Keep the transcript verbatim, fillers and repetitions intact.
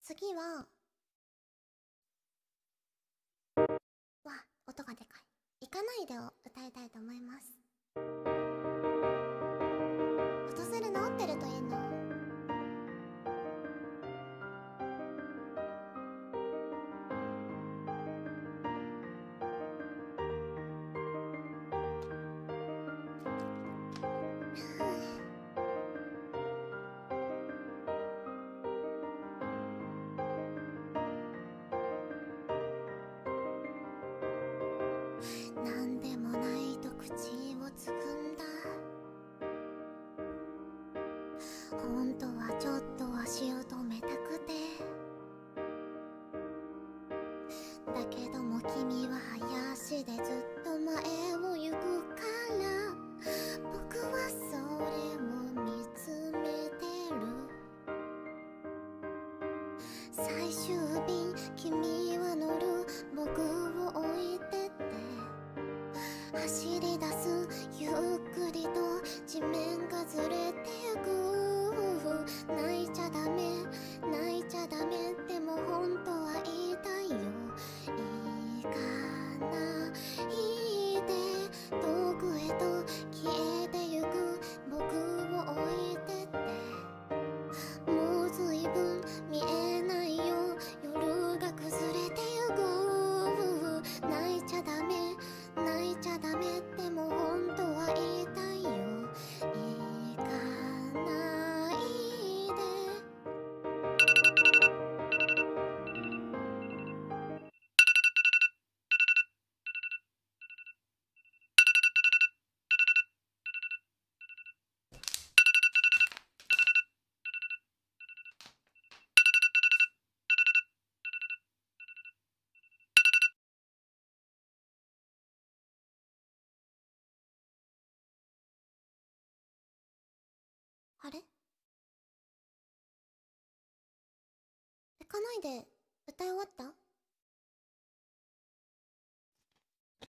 次は、わ、音がでかい。行かないでを歌いたいと思います。フォトセル治ってるといいな。なんでもないと口をつぐんだ。本当はちょっと足を止めたくて、だけども君は早足でずっと前を行くから、僕はそれを見つめてる。最終便君は乗る、僕を置いてって走り出す、ゆっくりと地面がずれてゆく。泣いちゃダメ、泣いちゃダメ、でも本当は言いたいよ。いいかないで遠くへと消えてゆく僕を置いてって、もうずいぶん見えないよ、夜が崩れてゆく。泣いちゃダメ、泣いちゃダメ、でも本当は言いたいよ。行かないで。あれ、行かないで歌い終わった？